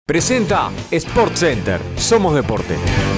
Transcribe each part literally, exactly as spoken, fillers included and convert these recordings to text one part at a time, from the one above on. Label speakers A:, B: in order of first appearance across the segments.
A: Presenta Sport Center. Somos deporte.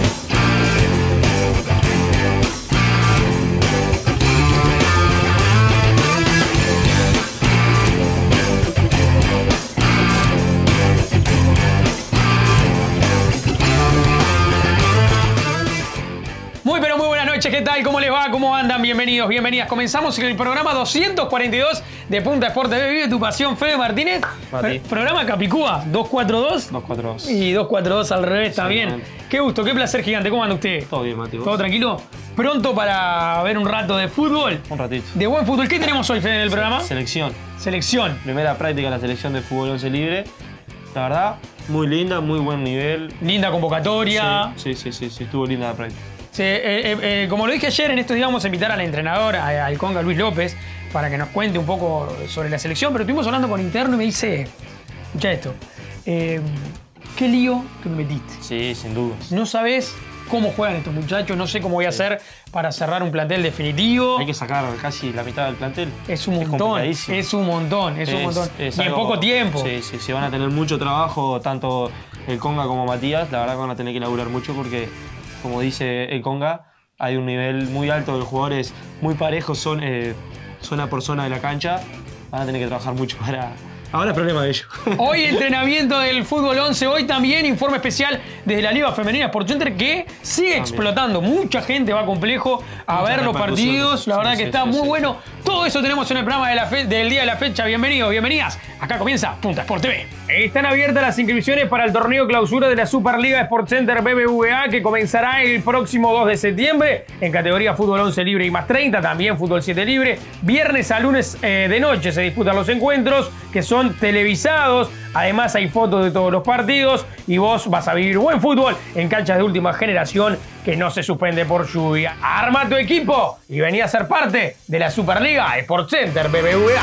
B: Muy pero muy buenas noches, ¿qué tal? ¿Cómo les va? ¿Cómo andan? Bienvenidos, bienvenidas. Comenzamos el programa doscientos cuarenta y dos de Punta Sport T V. Vive tu pasión, Fede Martínez. Pro programa Capicúa, doscientos cuarenta y dos.
C: doscientos cuarenta y dos.
B: Y doscientos cuarenta y dos al revés, está
C: Sí,
B: bien.
C: man.
B: Qué gusto, qué placer gigante. ¿Cómo anda usted?
C: Todo bien, Mati. ¿Vos?
B: ¿Todo tranquilo? ¿Pronto para ver un rato de fútbol?
C: Un ratito.
B: De buen fútbol. ¿Qué tenemos hoy, Fede, en el programa?
C: Selección.
B: Selección.
C: Primera práctica de la selección de fútbol once libre. La verdad, muy linda, muy buen nivel.
B: Linda convocatoria.
C: Sí, sí, sí, sí, estuvo linda la práctica.
B: Sí, eh, eh, eh, como lo dije ayer, en estos días vamos a invitar al entrenador, a- al Conga Luis López, para que nos cuente un poco sobre la selección, pero estuvimos hablando con interno y me dice, escucha esto, eh, qué lío que me metiste.
C: Sí, sin dudas.
B: No sabés cómo juegan estos muchachos, no sé cómo voy a hacer para cerrar un plantel definitivo.
C: Hay que sacar casi la mitad del plantel.
B: Es un montón,
C: complicadísimo.
B: es un montón, es, un montón.
C: es
B: y en
C: algo-
B: poco tiempo.
C: Sí, sí, sí, van a tener mucho trabajo, tanto el Conga como Matías. La verdad que van a tener que laburar mucho porque, como dice el Conga, hay un nivel muy alto de los jugadores, muy parejos, son, eh, zona por zona de la cancha. Van a tener que trabajar mucho para... Ahora es problema de ellos.
B: Hoy entrenamiento del fútbol once, hoy también informe especial desde la Liga Femenina Sport Center que sigue
C: También.
B: explotando. Mucha gente va complejo a
C: Muchas
B: ver los
C: repercusiones.
B: partidos. La
C: Sí,
B: verdad
C: sí,
B: que está
C: sí,
B: muy
C: sí.
B: bueno. Todo eso tenemos en el programa de la fe- del día de la fecha. Bienvenidos, bienvenidas. Acá comienza Punta Sport T V. Están abiertas las inscripciones para el torneo clausura de la Superliga Sport Center B B V A que comenzará el próximo dos de septiembre en categoría fútbol once libre y más treinta, también fútbol siete libre. Viernes a lunes eh, de noche se disputan los encuentros que son televisados. Además hay fotos de todos los partidos y vos vas a vivir buen fútbol en canchas de última generación que no se suspende por lluvia. Arma tu equipo y vení a ser parte de la Superliga Sport Center B B V A.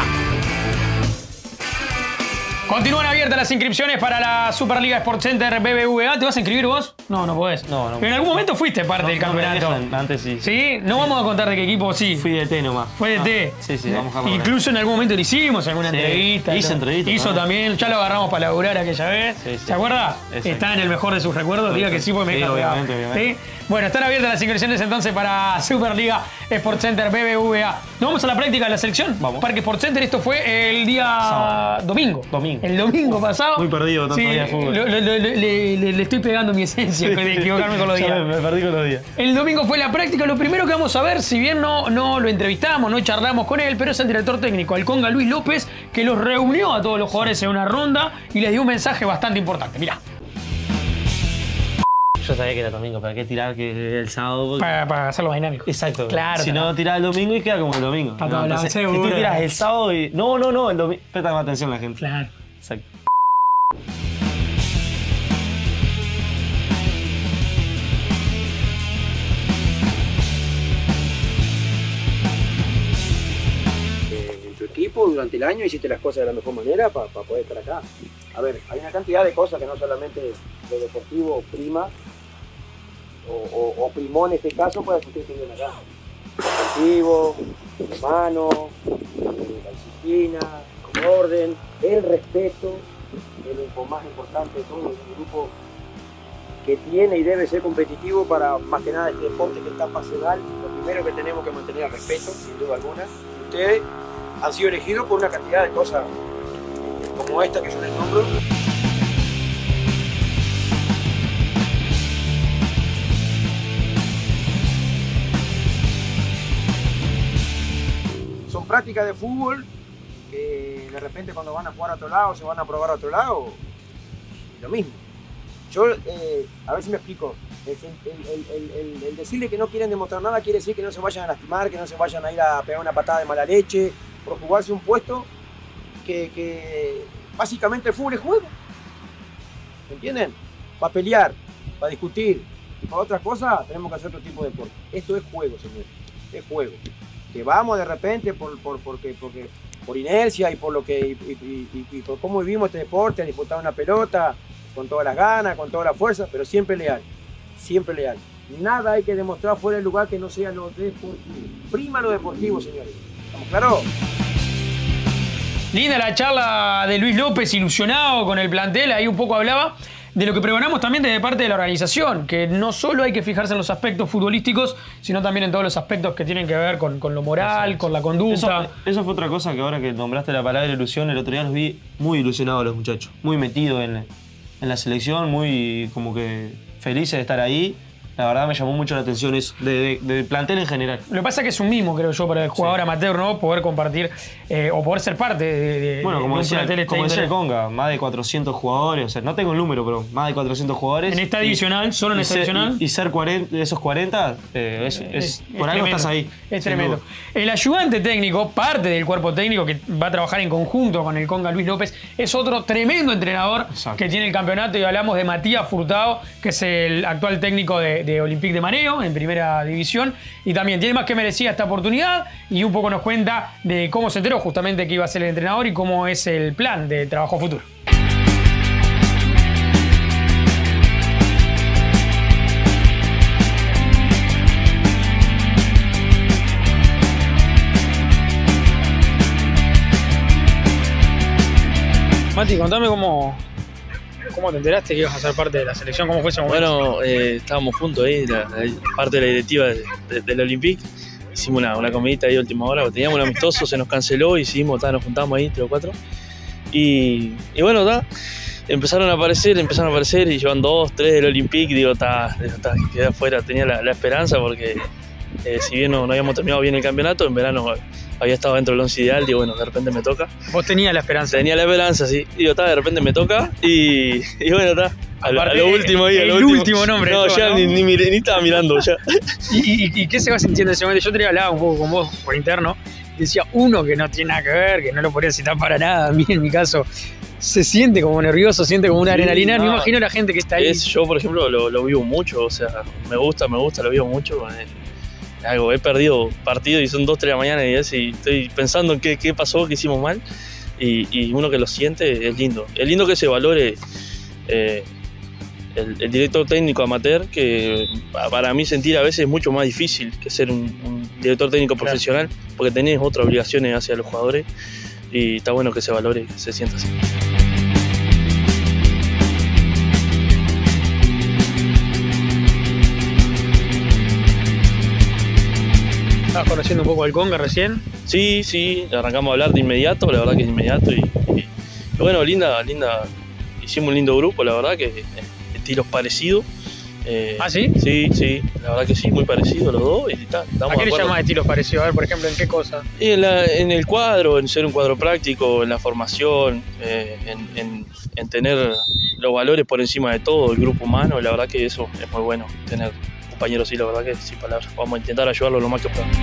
B: Continúan abiertas las inscripciones para la Superliga Sport Center B B V A. ¿Te vas a inscribir vos? No, no podés.
C: No, no.
B: Pero en algún momento fuiste parte
C: No,
B: del
C: no me
B: campeonato.
C: dejan, antes sí.
B: ¿Sí? No vamos a contar de qué equipo sí.
C: Fui de T nomás.
B: Fue de
C: Ah,
B: T.
C: Sí, sí, vamos a hablar.
B: Incluso en algún momento lo hicimos, alguna
C: Sí,
B: entrevista.
C: hice
B: ¿no?
C: entrevista
B: Hizo
C: también.
B: también, ya lo agarramos para laburar aquella vez.
C: Sí, sí.
B: ¿Se acuerda?
C: Exacto.
B: Está en el mejor de sus recuerdos. Diga que sí, porque me
C: Sí,
B: deja
C: obviamente,
B: pegado.
C: obviamente.
B: ¿Sí? Bueno, están abiertas las inscripciones entonces para Superliga Sport Center B B V A. ¿Nos vamos a la práctica de la selección?
C: Vamos.
B: Parque Sport Center, esto fue el día
C: Sábado.
B: domingo.
C: Domingo.
B: El domingo pasado.
C: Muy perdido tanto
B: Sí,
C: día de fútbol.
B: lo- lo- lo- le, le- le estoy pegando mi esencia de equivocarme con los
C: Ya
B: días.
C: me, me perdí con los días.
B: El domingo fue la práctica. Lo primero que vamos a ver, si bien no, no lo entrevistamos, no charlamos con él, pero es el director técnico, el Conga Luis López, que los reunió a todos los jugadores en una ronda y les dio un mensaje bastante importante. Mirá,
C: Yo sabía que era domingo, ¿para qué tirar que el sábado? Porque-
B: para, para hacerlo dinámico.
C: Exacto.
B: Claro.
C: Si no tirás el domingo y queda como el domingo.
B: Está
C: No,
B: todo hablado,
C: entonces, si
B: seguro.
C: tú tiras el sábado y. No, no, no, el domingo. Presta más atención la gente.
B: Claro.
C: Exacto.
D: eh, en tu equipo durante el año hiciste las cosas de la mejor manera para poder estar acá. A ver, hay una cantidad de cosas que no solamente lo deportivo prima o, o, o primó en este caso para que ustedes estén acá. Deportivo, humano, eh, la disciplina, el orden, el respeto, es lo más importante de todo, es un grupo que tiene y debe ser competitivo para más que nada este deporte que es tan pasional. Lo primero que tenemos que mantener el respeto, sin duda alguna. Ustedes han sido elegidos por una cantidad de cosas como esta que yo les nombro. Son prácticas de fútbol que de repente cuando van a jugar a otro lado, se van a probar a otro lado, lo mismo. Yo, eh, a ver si me explico, el, el- el- el- el- el decirle que no quieren demostrar nada quiere decir que no se vayan a lastimar, que no se vayan a ir a pegar una patada de mala leche, por jugarse un puesto que, que básicamente el fútbol es juego. ¿Me entienden? Para pelear, para discutir, y para otras cosas tenemos que hacer otro tipo de deporte. Esto es juego, señores, es juego. Que vamos de repente por, por, porque, porque, por inercia y por lo que y, y- y- y por cómo vivimos este deporte, a disputar una pelota, con todas las ganas, con toda la fuerza, pero siempre leal, siempre leal. Nada hay que demostrar fuera del lugar que no sea lo deportivo. Prima lo deportivo, señores. ¿Estamos claros?
B: Linda la charla de Luis López, ilusionado con el plantel, ahí un poco hablaba. de lo que pregonamos también desde parte de la organización, que no solo hay que fijarse en los aspectos futbolísticos, sino también en todos los aspectos que tienen que ver con, con lo moral, Exacto. con la conducta.
C: Eso, eso fue otra cosa que ahora que nombraste la palabra ilusión, el otro día los vi muy ilusionados los muchachos, muy metidos en, en la selección, muy como que felices de estar ahí. La verdad me llamó mucho la atención eso, de, de, de plantel en general.
B: Lo que pasa es que es un mimo, creo yo, para el jugador sí. amateur, ¿no? Poder compartir eh, o poder ser parte de, de
C: Bueno, como
B: de
C: decía,
B: un
C: como decía el Conga, más de cuatrocientos jugadores, o sea, no tengo el número, pero más de cuatrocientos jugadores.
B: En esta divisional,
C: y,
B: solo en esta
C: ser,
B: divisional.
C: Y, y ser cuarenta, de esos cuarenta, eh, es, es, es, por algo
B: tremendo.
C: Estás ahí.
B: Es tremendo. El ayudante técnico, parte del cuerpo técnico que va a trabajar en conjunto con el Conga Luis López, es otro tremendo entrenador Exacto. que tiene el campeonato, y hablamos de Matías Furtado, que es el actual técnico de, de Olympique de Mareo en primera división, y también tiene más que merecida esta oportunidad, y un poco nos cuenta de cómo se enteró justamente que iba a ser el entrenador y cómo es el plan de trabajo futuro. Mati, contame cómo, cómo te enteraste que ibas a ser parte de la selección, cómo fue ese momento.
E: Bueno, eh, estábamos juntos ahí, la, la, parte de la directiva de, de, del Olympique. Hicimos una, una comidita ahí a última hora, teníamos un amistoso, se nos canceló, hicimos, ta, nos juntamos ahí, tres o cuatro. Y, y bueno, ta, empezaron a aparecer, empezaron a aparecer y llevan dos, tres del Olympique. Digo, ta, ta, quedé afuera, tenía la, la esperanza porque eh, si bien no, no habíamos terminado bien el campeonato, en verano había estado dentro del once ideal, digo, bueno, de repente me toca.
B: ¿Vos tenías la esperanza?
E: Tenía la esperanza, sí. Digo, está, de repente me toca y, y bueno, está. A, a lo último ahí, a lo
B: el
E: último.
B: último nombre.
E: No,
B: todo,
E: ya
B: ¿no?
E: Ni, ni, miré, ni estaba mirando ya.
B: ¿Y, y, ¿Y qué se va sintiendo en ese momento? Yo te había hablado un poco con vos por interno. Decía uno que no tiene nada que ver, que no lo podría citar para nada. A mí, en mi caso, se siente como nervioso, siente como una sí, adrenalina. No. Me imagino la gente que está ahí.
E: Es, yo, por ejemplo, lo, lo vivo mucho. O sea, me gusta, me gusta, lo vivo mucho. Algo, he perdido partidos y son dos, tres de la mañana y, es, y estoy pensando en qué, qué pasó, qué hicimos mal. Y, y uno que lo siente es lindo. Es lindo que se valore eh, el, el director técnico amateur, que para mí sentir a veces es mucho más difícil que ser un, un director técnico profesional, claro. porque tenés otras obligaciones hacia los jugadores y está bueno que se valore y que se sienta así.
B: ¿Estabas conociendo un poco al Conga recién?
E: Sí, sí, arrancamos a hablar de inmediato, la verdad que de inmediato. Y, y, y bueno, linda, linda, hicimos un lindo grupo, la verdad que estilos parecidos. Eh,
B: ¿Ah, sí?
E: Sí, sí, la verdad que sí, muy parecidos los dos. Y tal,
B: ¿A qué le llamas estilos parecidos? A ver, por ejemplo, ¿en qué cosa?
E: Y en, la, en el cuadro, en ser un cuadro práctico, en la formación, eh, en, en, en tener los valores por encima de todo, el grupo humano, la verdad que eso es muy bueno, tener compañeros, sí, la verdad que sin palabras. Vamos a intentar ayudarlo lo más que podamos.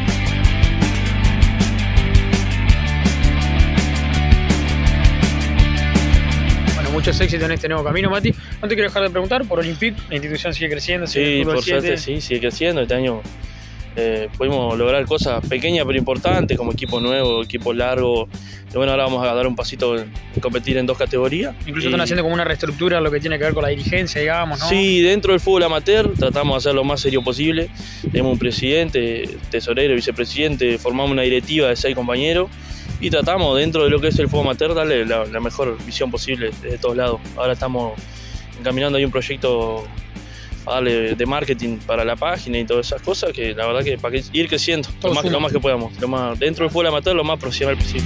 B: Bueno, muchos éxitos en este nuevo camino, Mati. No te quiero dejar de preguntar por Olympique, la institución sigue creciendo. Sigue
E: sí, por siete. Suerte sí, sigue creciendo. Este año eh, pudimos lograr cosas pequeñas pero importantes, como equipo nuevo, equipo largo. Y bueno, ahora vamos a dar un pasito en competir en dos categorías.
B: Incluso
E: y...
B: están haciendo como una reestructura lo que tiene que ver con la dirigencia, digamos, ¿no?
E: Sí, dentro del fútbol amateur tratamos de hacer lo más serio posible. Tenemos un presidente, tesorero, vicepresidente, formamos una directiva de seis compañeros y tratamos dentro de lo que es el fútbol amateur darle la, la mejor visión posible de todos lados. Ahora estamos encaminando ahí un proyecto a darle de marketing para la página y todas esas cosas, que la verdad que para ir creciendo lo más, lo más que podamos, lo más, dentro del fútbol amateur lo más profesional posible.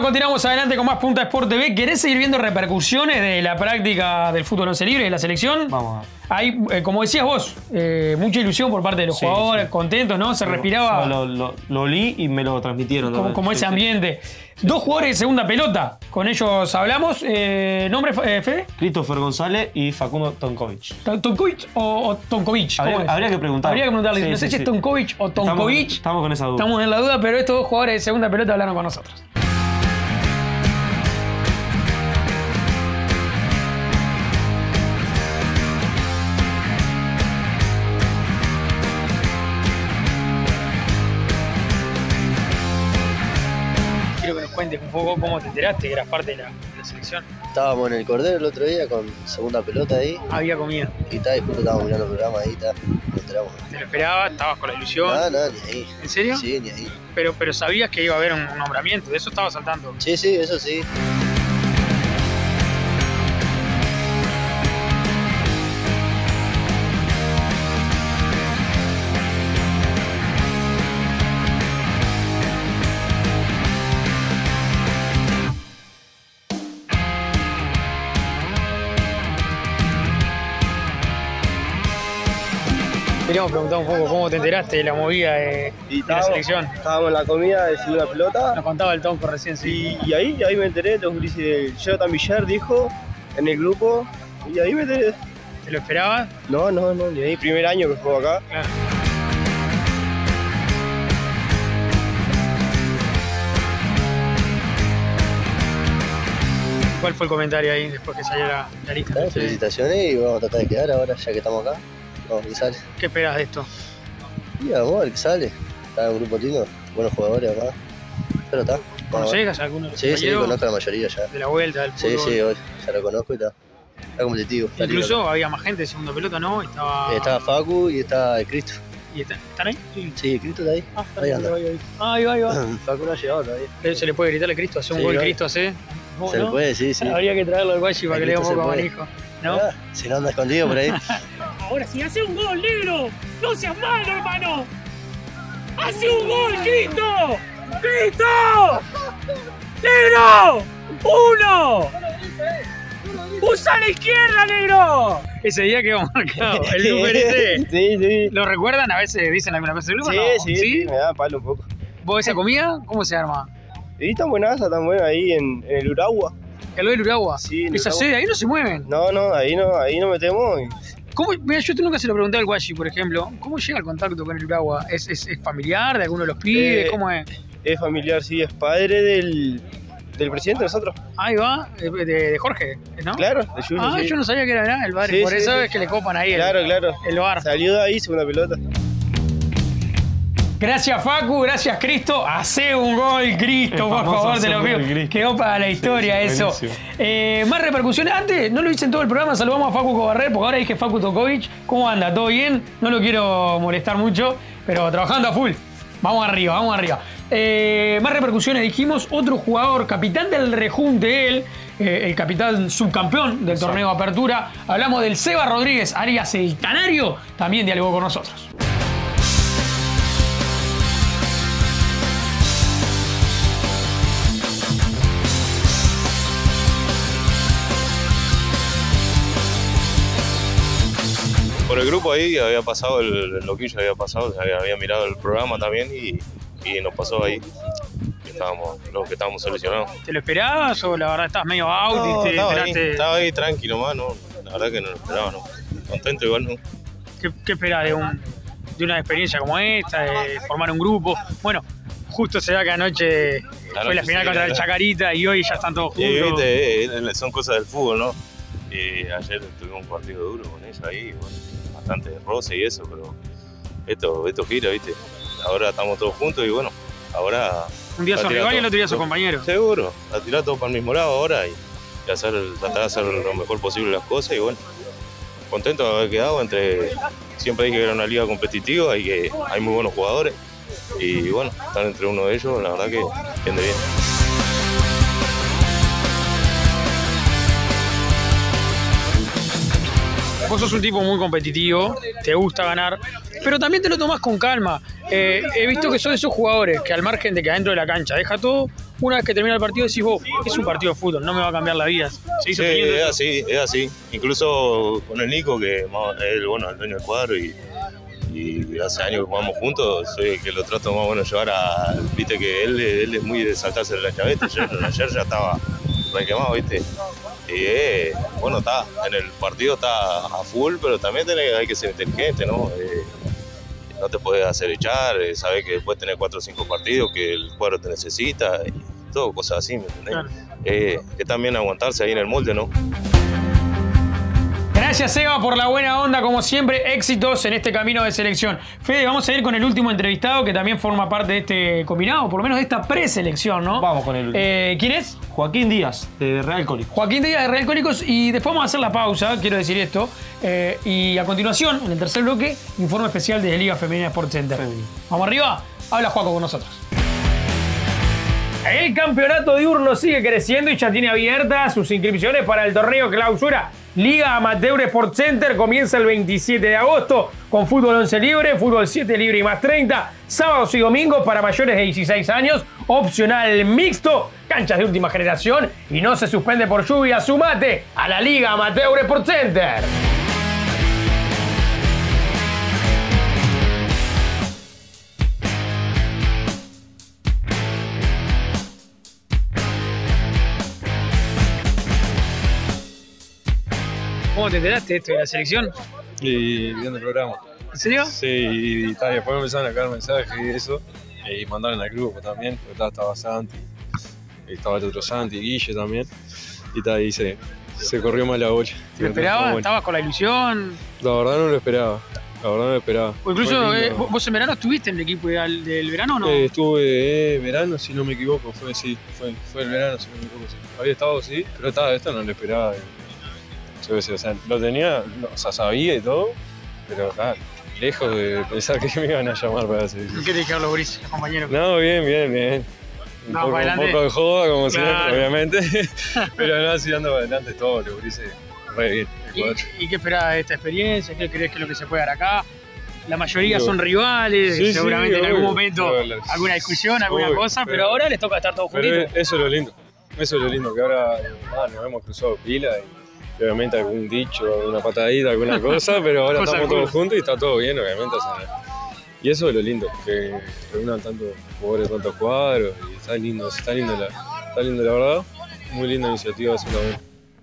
B: continuamos adelante con más Punta Sport T V. ¿Querés seguir viendo repercusiones de la práctica del fútbol once libre y de la selección?
C: Vamos a
B: Hay, eh, como decías vos, eh, mucha ilusión por parte de los
C: Sí,
B: jugadores,
C: sí.
B: contentos, ¿no? Se respiraba
C: Lo, lo, lo olí y me lo transmitieron.
B: como,
C: también.
B: como
C: Sí,
B: ese
C: sí.
B: ambiente. Dos jugadores de segunda pelota, con ellos hablamos. Eh, ¿Nombre, eh, Fede?
C: Christopher González y Facundo Tonkovic.
B: ¿Tonkovic o, o Tonkovic? ¿Cómo
C: Habría,
B: es?
C: habría que preguntar.
B: Habría que preguntarle.
C: Sí,
B: no sé
C: sí,
B: si
C: sí.
B: es Tonkovic o Tonkovic.
C: Estamos, estamos con esa duda.
B: Estamos en la duda, pero estos dos jugadores de segunda pelota hablaron con nosotros. Quiero que nos cuentes un poco cómo te enteraste que eras parte de la, de la selección.
F: Estábamos en el Cordero el otro día con segunda pelota ahí
B: Había comida.
F: y tal, y justo estábamos mirando el programa ahí, tal, nos enteramos.
B: Te lo esperabas, estabas con la ilusión.
F: Nada, nada, ni ahí.
B: ¿En serio?
F: Sí, ni ahí.
B: Pero, pero sabías que iba a haber un, un nombramiento, de eso estabas saltando.
F: Sí, sí, eso sí.
B: Queríamos preguntar un poco cómo te enteraste de la movida de,
G: Y
B: de la
G: estábamos,
B: selección.
G: estábamos en la comida de segunda pelota
B: Nos contaba el Tonko recién, sí.
G: y, y ahí, ahí me enteré, los gurises de Jonathan Villar dijo en el grupo y ahí me enteré.
B: ¿Te lo esperabas?
G: No, no, no, ni ahí, primer año que juego acá.
B: Claro. ¿Cuál fue el comentario ahí después que salió la, la lista?
F: Tal, felicitaciones y vamos a tratar de quedar ahora, ya que estamos acá. Vamos a ver qué sale.
B: ¿Qué esperas de esto?
F: Y vamos a ver qué sale. Está un grupo lindo, buenos jugadores acá. Pero está. vamos a ver.
B: ¿Conocés a alguno de los
F: Sí, sí,
B: compañeros
F: conozco a la mayoría ya.
B: de la vuelta del
F: Sí,
B: fútbol?
F: sí, hoy ya lo conozco y está. Está competitivo. Está lindo.
B: Incluso había más gente de segunda pelota, ¿no? Estaba...
F: Eh, Está Facu y está el Cristo.
B: ¿Y está- ¿Están ahí? Sí.
F: Sí, el Cristo está ahí.
B: Ah, está
F: Ahí
B: ahí,
F: anda.
B: ahí, ahí. Ahí va, ahí va.
F: Facu no ha llegado todavía.
B: Se le puede gritarle a Cristo, hace un
F: Sí,
B: gol
F: claro.
B: Cristo, hace.
F: Se le puede, sí, sí.
B: Habría que traerlo al Guachi para que le dé un
F: Cristo
B: poco
F: se
B: de
F: puede.
B: abanico, ¿no?
F: Ah, si no anda escondido por ahí.
H: Ahora sí, hace un gol, negro. No seas malo, hermano. ¡Hace un gol, Cristo! ¡Cristo! ¡Negro! ¡Uno! ¡Usa a la izquierda, negro!
B: Ese día quedó marcado, el número ese.
G: Sí, sí.
B: ¿Lo recuerdan? A veces dicen alguna cosa del grupo,
G: Sí,
B: ¿no?
G: sí, sí, me da palo un poco.
B: ¿Vos esa comida? ¿Cómo se arma?
G: Y tan buenaza, tan buena ahí en, en el Uragua.
B: El del Uragua.
G: Sí, en
B: Esa
G: Uragua.
B: sede, ahí no se mueven.
G: No, no, ahí no, ahí no metemos. y-
B: ¿Cómo, mira, yo nunca se lo pregunté al Guachi, por ejemplo. ¿Cómo llega el contacto con el Uragua? ¿Es, es, es familiar de alguno de los pibes?
G: Eh,
B: ¿Cómo es?
G: Es familiar, sí, es padre del, del presidente de nosotros.
B: Ahí va, de, de- de Jorge, ¿no?
G: Claro, de Yuyo,
B: Ah,
G: sí.
B: yo no sabía que era ¿verdad? El padre.
G: Sí,
B: por
G: sí,
B: eso
G: sí.
B: es que le copan ahí el,
G: Claro, claro.
B: el bar.
G: Salió de ahí, segunda pelota.
B: Gracias Facu, gracias Cristo. Hace un gol, Cristo,
C: El
B: por
C: famoso
B: favor, te
C: hace
B: lo
C: un
B: pido.
C: gol, Cristo.
B: Quedó para la historia
C: Sí, sí,
B: eso.
C: buenísimo.
B: Eh, más repercusiones. Antes, no lo hice en todo el programa, saludamos a Facu Cobarrer, porque ahora dije Facu Tonkovic. ¿Cómo anda? ¿Todo bien? No lo quiero molestar mucho, pero trabajando a full. Vamos arriba, vamos arriba. Eh, más repercusiones, dijimos, otro jugador, capitán del rejunte, él, eh, el capitán subcampeón del torneo de apertura. Hablamos del Seba Rodríguez, Arias el Canario, también dialogó con nosotros.
I: Por el grupo ahí había pasado, el, el loquillo había pasado, había, había mirado el programa también y, y nos pasó ahí que estábamos, los que estábamos seleccionados.
B: ¿Te lo esperabas o la verdad estás medio out
I: No,
B: y te
I: estaba, ahí,
B: enteraste?
I: estaba ahí tranquilo más, no, la verdad que no lo esperaba, no. Contento igual, ¿no?
B: ¿Qué, qué esperás de, un, de una experiencia como esta, de formar un grupo? Bueno, justo se da que anoche
I: La
B: fue la
I: noche
B: final
I: sí,
B: contra el
I: la-
B: Chacarita y hoy ya están todos
I: Y
B: juntos.
I: viste, eh, eh, son cosas del fútbol, ¿no? Y ayer tuvimos un partido duro con ellos ahí, bueno, bastante roce y eso, pero esto, esto gira, ¿viste? Ahora estamos todos juntos y bueno, ahora...
B: Un día
I: la
B: sos
I: tira
B: rival y el
I: todo-
B: otro día sos
I: todo-
B: compañero.
I: Seguro, la tirar todo para el mismo lado ahora y, y hacer, tratar de hacer lo mejor posible las cosas y bueno, contento de haber quedado entre... Siempre hay que ver una liga competitiva y que hay muy buenos jugadores y bueno, estar entre uno de ellos, la verdad que viene bien.
B: Vos sos un tipo muy competitivo, te gusta ganar, pero también te lo tomás con calma. Eh, he visto que son esos jugadores que al margen de que adentro de la cancha deja todo, una vez que termina el partido decís vos, es un partido de fútbol, no me va a cambiar la vida.
I: Sí, es así, es así. Incluso con el Nico, que él, bueno, el dueño del cuadro y, y hace años que jugamos juntos, soy el que lo trato más bueno llevar a... Viste que él, él es muy de saltarse de la chaveta, ayer, ayer ya estaba re quemado, viste. Y eh, bueno, está, en el partido está a full, pero también tenés, hay que ser inteligente, ¿no? Eh, no te puedes hacer echar, eh, sabes que después tenés cuatro o cinco partidos que el cuadro te necesita y todo, cosas así, ¿me entendés? Claro. Eh, que también aguantarse ahí en el molde, ¿no?
B: Gracias, Seba, por la buena onda, como siempre, éxitos en este camino de selección. Fede, vamos a ir con el último entrevistado que también forma parte de este combinado, por lo menos de esta preselección, ¿no?
C: Vamos con el último.
B: Eh, ¿Quién es?
C: Joaquín Díaz, de Real Cólicos.
B: Joaquín Díaz, de Real Cólicos, y después vamos a hacer la pausa, quiero decir esto. Eh, y a continuación, en el tercer bloque, informe especial de Liga Femenina Sport Center. Femenina. Vamos arriba, habla Joaco con nosotros. El campeonato diurno sigue creciendo y ya tiene abiertas sus inscripciones para el torneo clausura. Liga Amateur Sport Center comienza el veintisiete de agosto con fútbol once libre, fútbol siete libre y más treinta, sábados y domingos para mayores de dieciséis años, opcional mixto, canchas de última generación y no se suspende por lluvia. Sumate a la Liga Amateur Sport Center. ¿Cómo te enteraste de esto de la selección?
J: Y viendo el programa.
B: ¿En serio?
J: Sí, y, y tal, después me empezaron a caer mensajes y eso, y mandaron al grupo también, porque estaba, estaba Santi, y estaba el otro Santi, Guille también, y tal, y se, se corrió mal la bocha.
B: ¿Te lo esperabas? ¿Estabas con la ilusión?
J: La verdad no lo esperaba, la verdad no lo esperaba.
B: O incluso, eh, ¿vos en verano estuviste en el equipo del, del verano o no?
J: Eh, estuve eh, verano, si no me equivoco, fue sí, fue, fue el verano, si no me equivoco, sí. Había estado, sí, pero estaba, esto no lo esperaba. O sea, lo tenía, o sea, sabía y todo, pero ah, lejos de pensar que me iban a llamar para hacer eso.
B: ¿Qué te dijeron los gurises, los compañeros?
J: No, bien, bien, bien. Un, no, poco, un poco de joda, como claro. Siempre, obviamente, pero no, así dando para adelante todo, los gurises, re bien.
B: ¿Y, ¿Y qué esperás de esta experiencia? ¿Qué crees que es lo que se puede dar acá? La mayoría Digo, son rivales, sí, seguramente sí, en algún momento no, alguna discusión, alguna obvio, cosa, pero, pero ahora les toca estar todos juntitos.
J: Eso es lo lindo, eso es lo lindo, que ahora ah, nos hemos cruzado pila y obviamente algún dicho, alguna patadita, alguna cosa, pero ahora estamos todos juntos y está todo bien, obviamente. O sea, y eso es lo lindo, que reúnan tantos jugadores, tantos cuadros, y está lindo, está lindo la, está lindo la verdad, muy linda iniciativa eso también.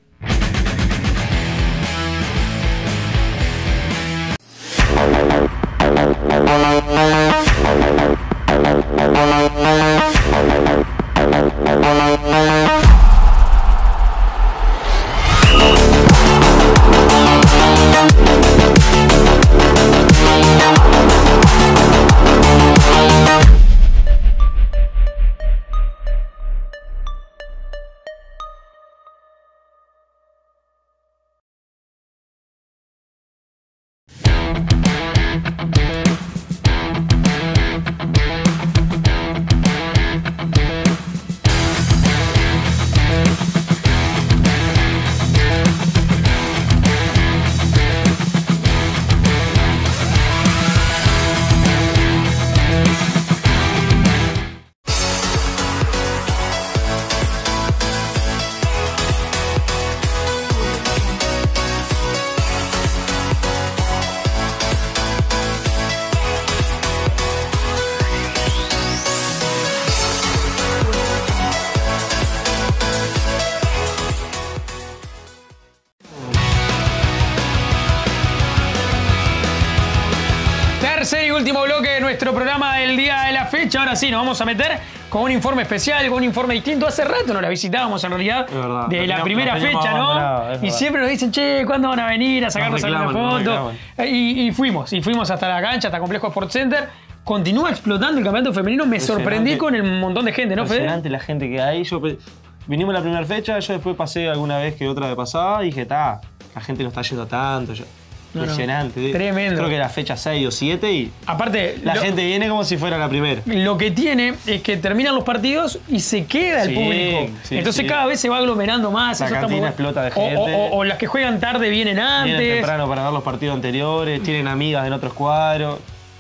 B: Tercer y último bloque de nuestro programa del día de la fecha. Ahora sí, nos vamos a meter con un informe especial, con un informe distinto. Hace rato no la visitábamos en realidad,
C: verdad,
B: de la
C: teníamos,
B: primera fecha, ¿no?
C: Nada,
B: y siempre nos dicen, che, ¿cuándo van a venir a sacarnos alguna foto? Y, y fuimos, y fuimos hasta la cancha, hasta Complejo Sport Center. Continúa explotando el campeonato femenino. Me sorprendí con el montón de gente, ¿no, Fede?
C: Impresionante la gente que hay. Yo, vinimos la primera fecha, yo después pasé alguna vez que otra de pasada y dije, ta, la gente no está yendo tanto. Yo,
B: no,
C: impresionante.
B: No, tremendo.
C: Creo que era fecha seis o siete y
B: aparte
C: la
B: lo,
C: gente viene como si fuera la primera.
B: Lo que tiene es que terminan los partidos y se queda el
C: sí,
B: público.
C: Sí,
B: Entonces
C: sí.
B: cada vez se va aglomerando más.
C: La
B: eso
C: cantina
B: está muy...
C: explota de gente.
B: O, o, o las que juegan tarde vienen antes.
C: Vienen temprano para ver los partidos anteriores, tienen amigas en otros cuadros.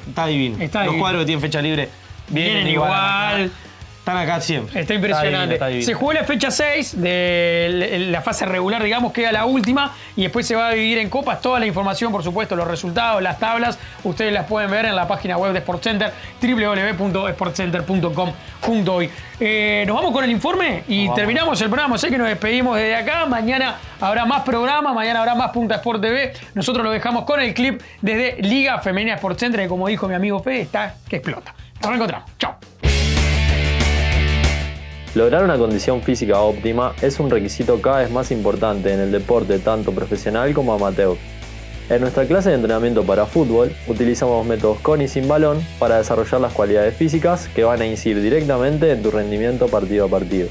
C: está divino.
B: Está
C: Los
B: divino.
C: cuadros que tienen fecha libre vienen,
B: Vienen
C: igual.
B: igual.
C: Acá. Están acá siempre.
B: Está impresionante.
C: Está divino, está divino.
B: Se jugó la fecha seis de la fase regular, digamos, queda la última y después se va a dividir en copas. Toda la información, por supuesto, los resultados, las tablas, ustedes las pueden ver en la página web de SportsCenter, doble u doble u doble u punto sportscenter punto com punto uy. Eh, nos vamos con el informe y
C: Vamos.
B: terminamos el programa. Sé que nos despedimos desde acá. Mañana habrá más programa, mañana habrá más Punta Sport T V. Nosotros lo dejamos con el clip desde Liga Femenina SportsCenter, que como dijo mi amigo Fede, está que explota. Nos reencontramos. Chao.
K: Lograr una condición física óptima es un requisito cada vez más importante en el deporte tanto profesional como amateur. En nuestra clase de entrenamiento para fútbol utilizamos métodos con y sin balón para desarrollar las cualidades físicas que van a incidir directamente en tu rendimiento partido a partido.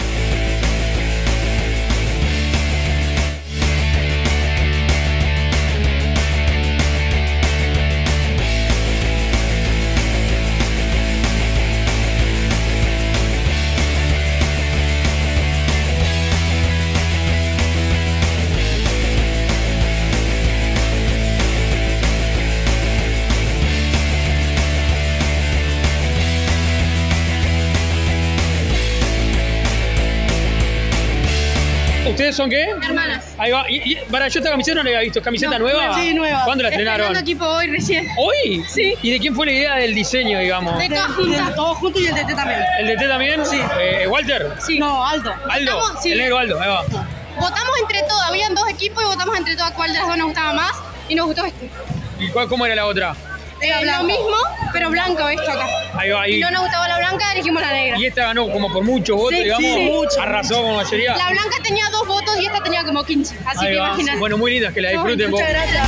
B: ¿Ustedes son qué?
L: Hermanas.
B: Ahí va. Y, y, para, yo esta camiseta no la había visto. ¿Es camiseta
L: No,
B: nueva?
L: Sí, nueva.
B: ¿Cuándo la estrenaron?
L: Estrenando equipo hoy recién.
B: ¿Hoy?
L: Sí.
B: ¿Y de quién fue la idea del diseño, digamos?
L: De todos juntos. Todos juntos y el D T también.
B: ¿El D T también?
L: Sí.
B: Eh, ¿Walter?
L: Sí. No, Aldo.
B: ¿Aldo?
L: Votamos, sí.
B: El negro Aldo, ahí va.
L: Votamos entre todos. Habían dos equipos y votamos entre todos cuál de las dos nos gustaba más. Y nos gustó este.
B: ¿Y cuál, cómo era la otra?
L: Eh, lo mismo, pero blanco esto acá.
B: Ahí va, ahí.
L: Y no nos gustaba la blanca, elegimos la negra.
B: Y esta ganó como por muchos votos,
L: Sí,
B: digamos.
L: sí, mucho,
B: Arrasó con mayoría.
L: La blanca tenía dos votos y esta tenía como quince. Así
B: Ahí
L: que
B: va.
L: imagínate.
B: Bueno, muy lindas, que la disfruten.
L: Muchas
B: vos.
L: gracias.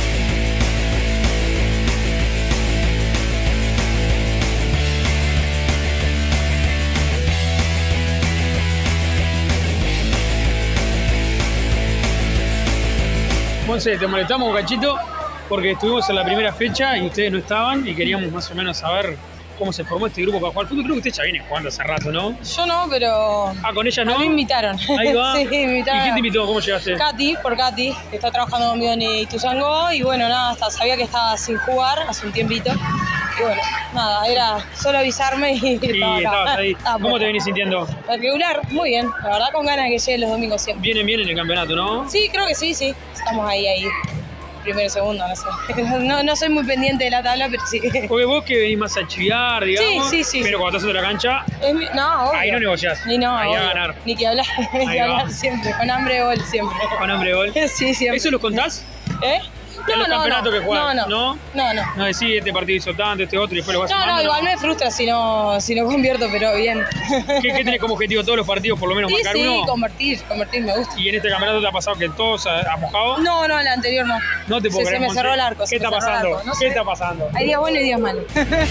B: Monse, te molestamos un cachito porque estuvimos en la primera fecha y ustedes no estaban y queríamos más o menos saber cómo se formó este grupo para jugar fútbol. Creo que usted ya viene jugando hace rato, ¿no?
M: Yo no, pero...
B: Ah, ¿con ella no?
M: A mí me invitaron.
B: Ahí va.
M: Sí, me invitaron.
B: ¿Y quién te invitó? ¿Cómo llegaste?
M: Katy, por Katy, que está trabajando conmigo en Ituzaingó y bueno, nada, hasta sabía que estaba sin jugar hace un tiempito. Y bueno, nada, era solo avisarme y,
B: Y
M: estaba acá.
B: estabas ahí.
M: Estaba
B: ¿Cómo
M: por-
B: te venís sintiendo?
M: Regular, muy bien. La verdad con ganas de que llegue los domingos siempre.
B: Vienen bien en el campeonato, ¿no?
M: Sí, creo que sí, sí. Estamos ahí, ahí. Primero, segundo, no sé. No, no soy muy pendiente de la tabla, pero sí.
B: Porque vos que venís más a chiviar, digamos.
M: Sí, sí, sí.
B: Pero cuando estás en la cancha,
M: Es mi- no, obvio.
B: ahí no negociás.
M: Ni no,
B: ahí
M: obvio.
B: a ganar.
M: Ni que hablar, ni
B: Ahí
M: que
B: va.
M: hablar siempre. Con hambre de gol siempre.
B: Con hambre de gol.
M: Sí, siempre.
B: ¿Eso lo contás?
M: ¿Eh?
B: En los
M: No, no,
B: campeonatos
M: no.
B: que juegan.
M: No, no. No, no.
B: No decís, este partido hizo tanto, este otro, y después lo vas
M: No,
B: sumando,
M: no, igual me frustra si no, si no convierto, pero bien.
B: ¿Qué, qué tenés como objetivo todos los partidos, por lo menos
M: Sí,
B: marcar
M: sí,
B: uno?
M: convertir, convertir me gusta.
B: ¿Y en este campeonato te ha pasado que todos ha, ha mojado?
M: No, no, el anterior no.
B: No te puedo
M: Se,
B: creer,
M: se me
B: Monse.
M: cerró el arco. se
B: ¿Qué
M: me
B: está
M: cerró el
B: pasando?
M: arco, no
B: ¿Qué
M: sé.
B: está pasando?
M: Hay días buenos y días malos.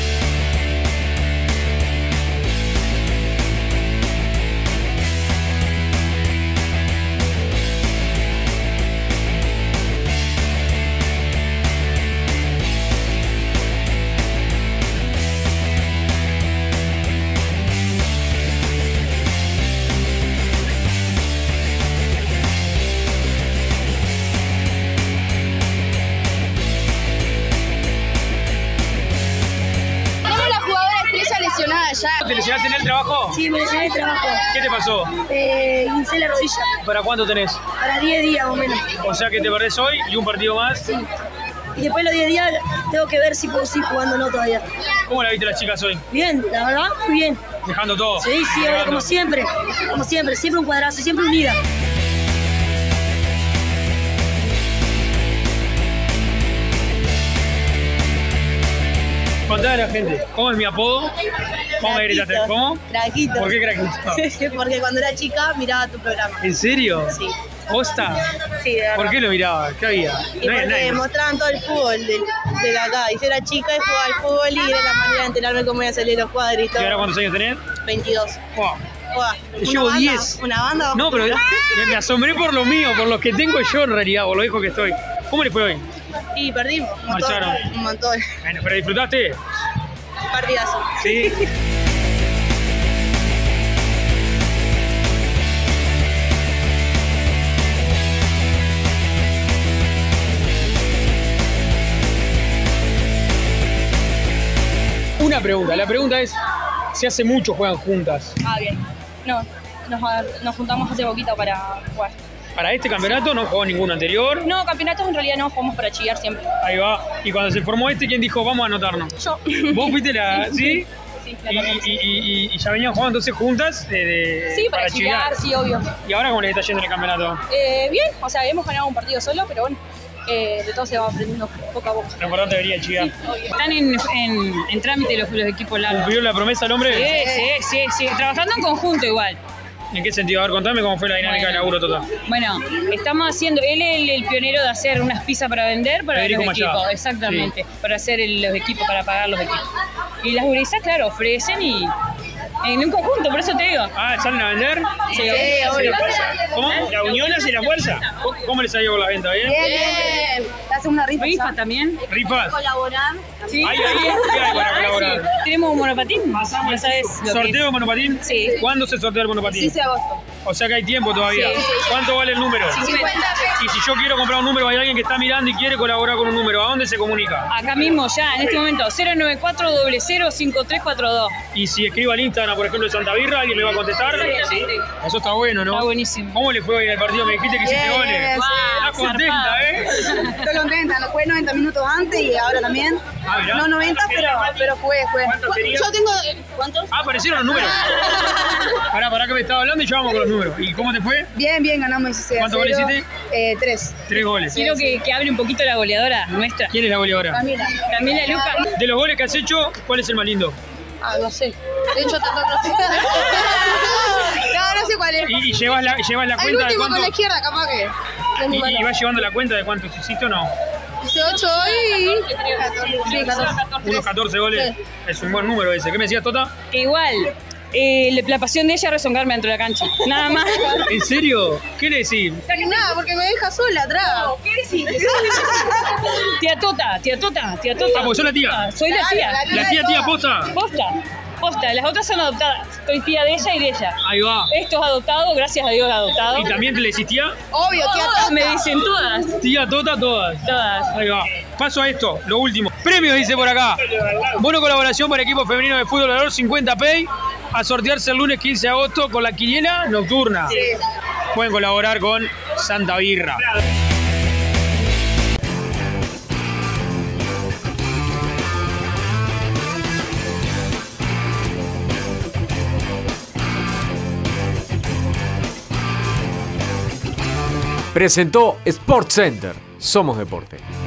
L: Tenemos la jugadora estrella lesionada ya.
B: ¿Te lesionaste en el trabajo?
L: Sí, me lesioné el trabajo.
B: ¿Qué te pasó?
L: Eh, hice la rodilla.
B: ¿Para cuánto tenés?
L: Para diez días más o menos.
B: O sea que te perdés hoy y un partido más.
L: Sí. Y después los diez días tengo que ver si puedo seguir jugando o no todavía.
B: ¿Cómo la viste las chicas hoy?
L: Bien, la verdad, muy bien.
B: Dejando todo.
L: Sí, sí, obvio,
B: Llegando.
L: como siempre. Como siempre, siempre un cuadrazo, siempre unida.
B: Contale a la gente, ¿cómo es mi apodo? ¿Cómo me gritaste? ¿Cómo?
L: Craquito.
B: ¿Por qué craquito?
L: Porque cuando era chica miraba tu programa.
B: ¿En serio?
L: Sí.
B: ¿Posta?
L: Sí, de verdad.
B: ¿Por qué lo miraba? ¿Qué había?
L: Y
B: No había
L: porque
B: nadie.
L: mostraban todo el fútbol de, de acá. Y yo era chica y jugaba al fútbol y era la manera de enterarme cómo iba a salir los cuadritos.
B: ¿Y ahora cuántos años tenés?
L: veintidós.
B: Wow.
L: Buah,
B: Yo
L: una
B: llevo
L: banda,
B: diez.
L: Una banda.
B: No, pero me, me asombré por lo mío, por lo que tengo yo en realidad, por lo viejo que estoy. ¿Cómo le fue hoy?
L: Y perdimos. Un montón.
B: Marcharon.
L: Un montón.
B: Bueno, ¿pero disfrutaste?
L: Partidazo.
B: Sí. pregunta. La pregunta es si hace mucho juegan juntas.
M: Ah, bien. No, nos, nos juntamos hace poquito para jugar.
B: Para este campeonato no jugó ninguno anterior.
M: No, campeonatos en realidad no, jugamos para chillar siempre.
B: Ahí va. Y cuando se formó este, ¿quién dijo vamos a anotarnos?
M: Yo.
B: ¿Vos fuiste la...? ¿Sí?
M: Sí,
B: y, y, y, y ya venían jugando entonces juntas de, de,
M: sí, para, para chillar, sí, obvio.
B: ¿Y ahora cómo les está yendo en el campeonato?
M: Eh, bien, o sea, hemos ganado un partido solo, pero bueno, eh, de todo se va aprendiendo poco a poco.
B: Lo importante debería chillar.
M: Sí,
N: están en, en, en trámite los, los equipos largos.
B: ¿Cumplieron la promesa el hombre?
N: Sí, sí, sí, sí, trabajando en conjunto igual.
B: ¿En qué sentido? A ver, contame cómo fue la dinámica
N: bueno,
B: de laburo total.
N: Bueno, estamos haciendo, él es el, el pionero de hacer unas pizzas para vender para
B: Federico
N: los
B: Machado.
N: equipos, exactamente,
B: Sí.
N: para hacer el, los equipos, para pagar los equipos. Y las gurisas, claro, ofrecen y en un conjunto, por eso te digo.
B: Ah, ¿salen a vender?
N: Sí, obvio.
B: ¿Cómo? ¿La unión hace la fuerza? ¿Cómo les ha ido con la venta? ¿Bien?
M: Bien, bien. Hace una rifa.
N: Rifa también.
B: ¿Rifas?
M: Colaborar.
N: Sí.
B: ¿Ahí, ahí? ¿Qué hay para colaborar?
N: Sí. Tenemos un monopatín, ya sabes lo
B: ¿Sorteo
N: que
B: de monopatín?
N: Sí.
B: ¿Cuándo se sortea el monopatín?
M: quince de agosto.
B: O sea que hay tiempo todavía.
M: Sí, sí, sí.
B: ¿Cuánto vale el número?
M: cincuenta.
B: Y si yo quiero comprar un número, hay alguien que está mirando y quiere colaborar con un número, ¿a dónde se comunica?
N: Acá mismo, ya, en este momento, cero nueve cuatro cero cero cinco tres cuatro dos.
B: Y si escribo al Instagram, por ejemplo, de Santa Birra, ¿alguien me va a contestar?
N: Sí.
B: Eso está bueno, ¿no?
N: Está buenísimo.
B: ¿Cómo le fue hoy en el partido? Me dijiste que hiciste
M: Bien,
B: goles.
M: bien, sí.
B: Estás contenta, ¿eh?
M: Estoy contenta, no fue noventa minutos antes y ahora también.
B: Ah, mirá.
M: No noventa, pero, pero fue, fue.
B: ¿Cuántos serían?
M: Yo tengo. ¿Cuántos?
B: Ah, aparecieron los números. Pará, pará que me estaba hablando y ya vamos con los números. ¿Y cómo te fue?
M: Bien, bien, ganamos dieciséis.
B: ¿Cuántos goles hiciste?
M: Eh, tres.
B: Tres goles.
N: Quiero que, que hable un poquito la goleadora nuestra.
B: ¿Quién es la goleadora?
M: Camila.
N: Camila Luca.
B: De los goles que has hecho, ¿cuál es el más lindo?
M: Ah, no sé. De hecho, tanto no sé. No, no sé cuál es.
B: ¿Y, y llevas, la, llevas la
M: El
B: cuenta de
M: último
B: cuánto?
M: con la izquierda, capaz que.
B: ¿Y, y vas llevando la cuenta de cuántos hiciste o no?
M: Hice ocho hoy y. Sí, catorce.
B: Unos catorce goles. Es un buen número ese. ¿Qué me decías, Tota?
N: Que igual, eh, la pasión de ella es rezongarme dentro de la cancha. Nada más.
B: ¿En serio? ¿Qué le decís?
M: Nada, porque me deja sola atrás.
N: ¿Qué decís? Tía Tota, tía Tota, tía Tota.
B: Ah, porque sos la tía.
N: Soy la tía.
B: ¿La tía, tía, posta?
N: Posta. Posta. Las otras son adoptadas. Soy tía de ella y de ella.
B: Ahí va.
N: Esto es adoptado, gracias a Dios es adoptado.
B: ¿Y también te le decís tía?
M: Obvio, tía
N: Todas
M: Tota.
N: me dicen todas.
B: Tía, Tota, todas.
N: Todas.
B: Ahí va. Paso a esto, lo último. Premios, dice por acá. Bono colaboración para equipo femenino de fútbol, valor cincuenta pay. A sortearse el lunes quince de agosto con la quiniela nocturna.
M: Sí.
B: Pueden colaborar con Santa Birra.
A: Presentó Sports Center. Somos deporte.